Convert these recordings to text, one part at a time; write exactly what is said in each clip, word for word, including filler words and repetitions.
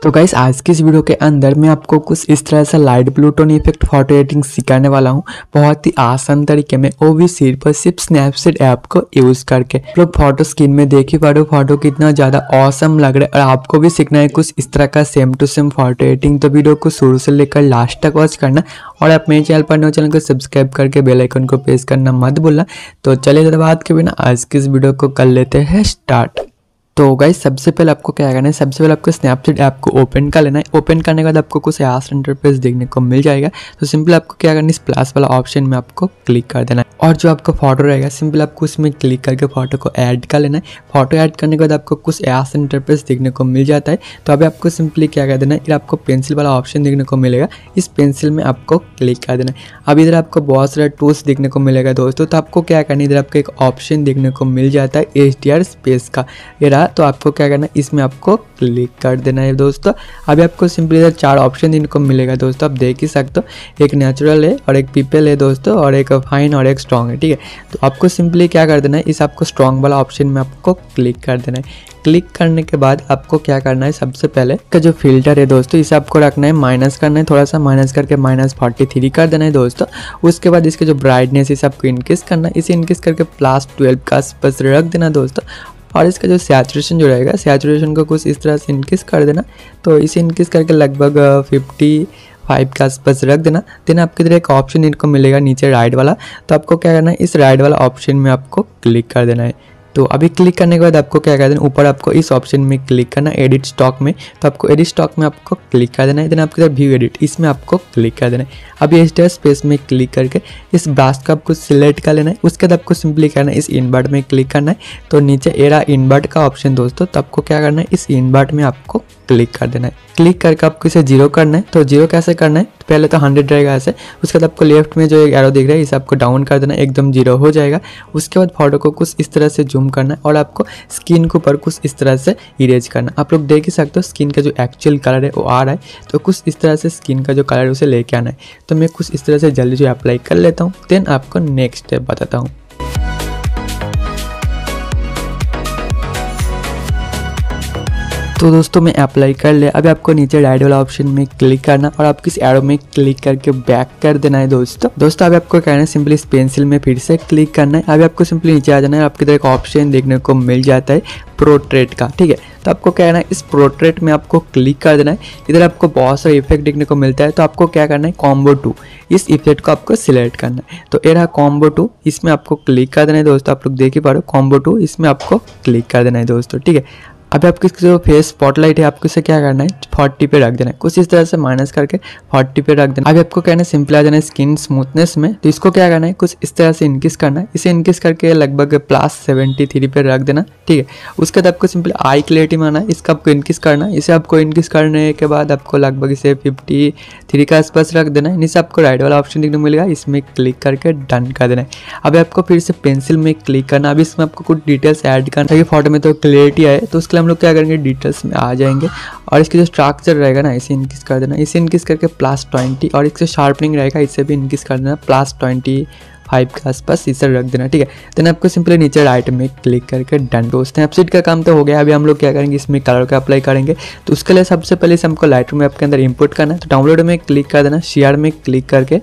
तो गाइस आज की इस वीडियो के अंदर मैं आपको कुछ इस तरह से light blue tone effect photo editing सिखाने वाला हूँ बहुत ही आसान तरीके में, वो भी सिर्फ और सिर्फ स्नैपसीड ऐप को यूज करके। लोग फोटो स्क्रीन में देख ही पा रहे हो फोटो कितना ज्यादा ऑसम लग रहा है और आपको भी सीखना है कुछ इस तरह का same to same photo editing. तो वीडियो को शुरू से लेकर लास्ट तक वॉच करना और आप मेरे चैनल पर नए चैनल को सब्सक्राइब करके बेल आइकन को प्रेस करना मत भूलना। तो चलिए ज़्यादा बात के बिना आज की इस वीडियो को कर लेते हैं स्टार्ट। तो गाइस सबसे पहले आपको क्या करना है, सबसे पहले आपको स्नैपसीड ऐप को ओपन कर लेना है। ओपन करने के बाद आपको कुछ ऐसा इंटरफेस देखने को मिल जाएगा। तो सिंपल आपको क्या करना है, इस प्लस वाला ऑप्शन में आपको क्लिक कर देना है और जो आपका फोटो रहेगा सिंपल आपको उसमें क्लिक करके फोटो को ऐड कर लेना है। फोटो ऐड करने के बाद आपको कुछ ऐसा इंटरफेस देखने को मिल जाता है। तो अभी आपको सिंपली क्या कर देना है, इधर आपको पेंसिल वाला ऑप्शन देखने को मिलेगा, इस पेंसिल में आपको क्लिक कर देना है। अब इधर आपको बहुत सारा टूल्स देखने को मिलेगा दोस्तों। तो आपको क्या करना है, इधर आपको एक ऑप्शन देखने को मिल जाता है एच डी आर स्पेस का, ये रहा। तो आपको क्या करना है, इसमें आपको क्लिक कर देना है दोस्तों। अभी आपको सिंपली इधर चार ऑप्शन देखने को मिलेगा दोस्तों, आप देख ही सकते हो। एक नेचुरल है और एक पीपल है दोस्तों और एक फाइन और एक स्ट्रॉन्ग है, ठीक है। तो आपको सिंपली क्या कर देना है, इस आपको स्ट्रॉन्ग वाला ऑप्शन में आपको क्लिक कर देना है। क्लिक करने के बाद आपको क्या करना है, सबसे पहले का जो फिल्टर है दोस्तों इसे आपको रखना है माइनस करना है, थोड़ा सा माइनस करके माइनस फोर्टी थ्री कर देना है दोस्तों। उसके बाद इसके जो ब्राइटनेस इसे आपको इनक्रीज करना है, इसे इनक्रीज करके प्लस ट्वेल्व का आसपास रख देना दोस्तों। और इसका जो सैचुरेशन जो रहेगा, सैचुरेशन को कुछ इस तरह से इनक्रीज कर देना। तो इसे इनक्रीज करके लगभग फिफ्टी फाइव के आसपास रख देना। देन आपके इधर एक ऑप्शन इनको मिलेगा नीचे राइट वाला, तो आपको क्या करना है, इस राइट वाला ऑप्शन में आपको क्लिक कर देना है। तो अभी क्लिक करने के बाद आपको क्या कर देना, ऊपर आपको इस ऑप्शन में क्लिक करना है एडिट स्टॉक में। तो आपको एडिट स्टॉक में आपको क्लिक कर देना है। देन आपके इधर व्यू एडिट, इसमें आपको क्लिक कर देना है। अभी एच डी आर स्पेस में क्लिक करके इस ब्रश को आपको सिलेक्ट कर लेना है। उसके बाद आपको सिंपली करना है, इस इनवर्ट में क्लिक करना है। तो नीचे एरा इनवर्ट का ऑप्शन दोस्तों, तो आपको क्या करना है, इस इनवर्ट में आपको क्लिक कर देना है। क्लिक करके आपको इसे जीरो करना है। तो जीरो कैसे करना है, तो पहले तो हंड्रेड रहेगा ऐसे, उसके बाद आपको लेफ्ट में जो एक एरो दिख रहा है इसे आपको डाउन कर देना है, एकदम जीरो हो जाएगा। उसके बाद फोटो को कुछ इस तरह से जूम करना है और आपको स्किन के ऊपर कुछ इस तरह से इरेज करना। आप लोग देख ही सकते हो स्किन का जो एक्चुअल कलर है वो आ रहा है, तो कुछ इस तरह से स्किन का जो कलर है उसे लेके आना है। तो मैं कुछ इस तरह से जल्दी जो अप्लाई कर लेता हूँ, देन आपको नेक्स्ट स्टेप बताता हूँ। तो दोस्तों मैं अप्लाई कर ले। अभी आपको नीचे राइट वाला ऑप्शन में क्लिक करना और आपको इस एरो में क्लिक करके बैक कर देना है दोस्तों। दोस्तों अभी आपको कहना है सिंपली इस पेंसिल में फिर से क्लिक करना है। अभी आपको सिंपली नीचे आ जाना है, आपकी तरह एक ऑप्शन देखने को मिल जाता है पोर्ट्रेट का, ठीक है। तो आपको कहना है इस पोर्ट्रेट में आपको क्लिक कर देना है। इधर आपको बहुत सारे इफेक्ट देखने को मिलता है, तो आपको क्या करना है, कॉम्बो टू, इस इफेक्ट को आपको सिलेक्ट करना है। तो ये रहा कॉम्बो टू, इसमें आपको क्लिक कर देना है दोस्तों। आप लोग देख ही पा रहे हो कॉम्बो टू, इसमें आपको क्लिक कर देना है दोस्तों, ठीक है। अभी आपकी जो फेस स्पॉटलाइट है आपको इसे क्या करना है, फोर्टी पे रख देना है, कुछ इस तरह से माइनस करके फोर्टी पे रख देना। अभी आपको कहना है सिंपल आ जाना है स्किन स्मूथनेस में, तो इसको क्या करना है, कुछ इस तरह से इनक्रीज करना है, इसे इनक्रीज करके लगभग प्लस सेवेंटी थ्री पे रख देना, ठीक है। उसके बाद आपको सिंपल आई क्लैरिटी में आना है, इसका आपको इनक्रीज करना है। इसे आपको इनक्रीज करने के बाद आपको लगभग इसे फिफ्टी थ्री का आसपास रख देना है। नीचे आपको राइट वाला ऑप्शन देखने को मिलेगा, इसमें क्लिक करके डन कर देना है। अभी आपको फिर से पेंसिल में क्लिक करना। अभी इसमें आपको कुछ डिटेल्स ऐड करना ताकि फोटो में तो क्लियरिटी आए। तो उसके लिए हम लोग क्या करेंगे, डिटेल्स में आ जाएंगे और इसके जो स्ट्रक्चर रहेगा ना इसे इनक्रीज कर देना, इसे इनक्रीज करके प्लस ट्वेंटी, और इससे शार्पनिंग रहेगा इसे भी इनक्रीज कर देना प्लस ट्वेंटी फाइव के आसपास इसे रख देना, ठीक है। देन आपको सिंपली नीचे राइट में क्लिक करके डन। तो स्नैपसीड का काम तो हो गया। अभी हम लोग क्या करेंगे, इसमें कलर का अप्लाई करेंगे। तो उसके लिए सबसे पहले इसे हमको लाइटरूम ऐप के अंदर इंपोर्ट करना है। तो डाउनलोड में क्लिक कर देना, शेयर में क्लिक करके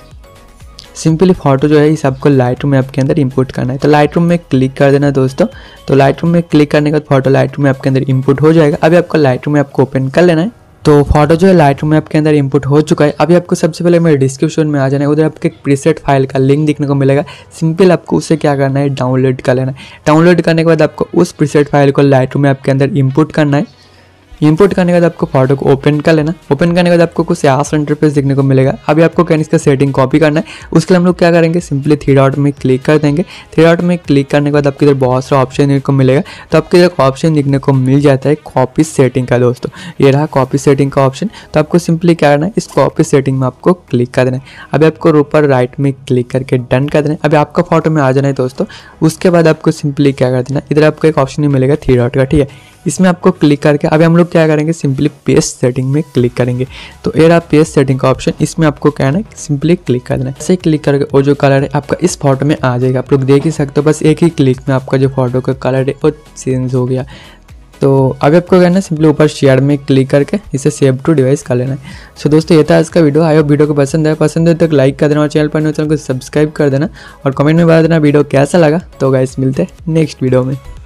सिंपली फोटो जो है इस आपको लाइटरूम ऐप के अंदर इंपोर्ट करना है। तो लाइटरूम में क्लिक कर देना दोस्तों। तो लाइटरूम में क्लिक करने के बाद फोटो लाइटरूम ऐप के अंदर इंपोर्ट हो जाएगा। अभी आपको लाइटरूम ऐप को ओपन कर लेना है। तो फोटो जो है लाइटरूम ऐप के अंदर इंपोर्ट हो चुका है। अभी आपको सबसे पहले मेरे डिस्क्रिप्शन में आ जाना है, उधर आपको एक प्रीसेट फाइल का लिंक देखने को मिलेगा। सिंपल आपको उसे क्या करना है, डाउनलोड कर लेना है। डाउनलोड करने के बाद आपको उस प्रीसेट फाइल को लाइटरूम ऐप के अंदर इंपोर्ट करना है। इंपोर्ट करने के बाद आपको फोटो को ओपन कर लेना। ओपन करने के बाद आपको कुछ ऐसा इंटरफेस देखने को मिलेगा। अभी आपको क्या इसका सेटिंग कॉपी करना है। उसके लिए हम लोग क्या करेंगे, सिंपली थ्री डॉट में क्लिक कर देंगे। थ्री डॉट में क्लिक करने के बाद आपके इधर बहुत सारा ऑप्शन देखने को मिलेगा। तो आपके इधर ऑप्शन देखने को मिल जाता है कॉपी सेटिंग का दोस्तों, ये रहा कॉपी सेटिंग का ऑप्शन। तो आपको सिंपली क्या करना है, इस कॉपी सेटिंग में आपको क्लिक कर देना है। अभी आपको ऊपर राइट में क्लिक करके डन कर देना है। अभी आपका फोटो में आ जाना है दोस्तों। उसके बाद आपको सिंपली क्या कर देना है, इधर आपको एक ऑप्शन मिलेगा थ्री डॉट का, ठीक है। इसमें आपको क्लिक करके अभी हम लोग क्या करेंगे, सिंपली पेस्ट सेटिंग में क्लिक करेंगे। तो ये रहा पेस्ट सेटिंग का ऑप्शन, इसमें आपको क्या है सिंपली क्लिक कर देना है। ऐसे क्लिक करके वो जो कलर है आपका इस फोटो में आ जाएगा। आप लोग देख ही सकते हो, बस एक ही क्लिक में आपका जो फोटो का कलर है वो चेंज हो गया। तो अभी आपको क्या है सिंपली ऊपर शेयर में क्लिक करके इसे सेव टू डिवाइस कर लेना है। सो दोस्तों ये था आज का वीडियो। आई होप वीडियो को पसंद है पसंद है तो लाइक कर देना और चैनल पर नए चैनल को सब्सक्राइब कर देना और कमेंट में बता देना वीडियो कैसा लगा। तो गाइस मिलते हैं नेक्स्ट वीडियो में।